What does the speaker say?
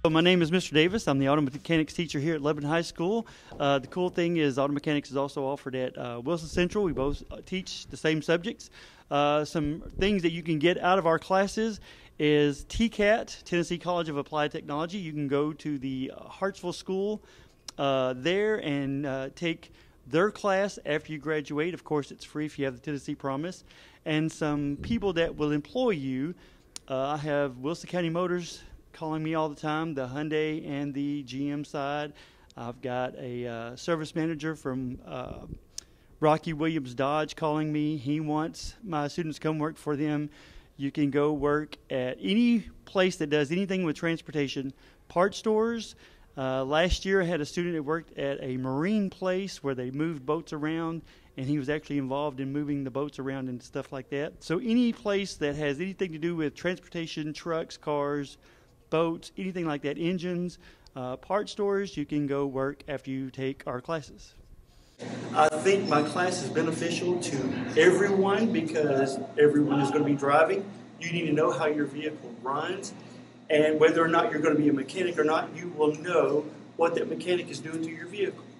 So my name is Mr. Davis. I'm the auto mechanics teacher here at Lebanon High School. The cool thing is auto mechanics is also offered at Wilson Central. We both teach the same subjects. Some things that you can get out of our classes is TCAT, Tennessee College of Applied Technology. You can go to the Hartsville School there and take their class after you graduate. Of course, it's free if you have the Tennessee Promise. And some people that will employ you. I have Wilson County Motors calling me all the time, the Hyundai and the GM side. I've got a service manager from Rocky Williams Dodge calling me. He wants my students to come work for them. You can go work at any place that does anything with transportation, part stores. Last year I had a student that worked at a marine place where they moved boats around, and he was actually involved in moving the boats around and stuff like that. So any place that has anything to do with transportation, trucks, cars, boats, anything like that, engines, part stores, you can go work after you take our classes. I think my class is beneficial to everyone because everyone is going to be driving. You need to know how your vehicle runs, and whether or not you're going to be a mechanic or not, you will know what that mechanic is doing to your vehicle.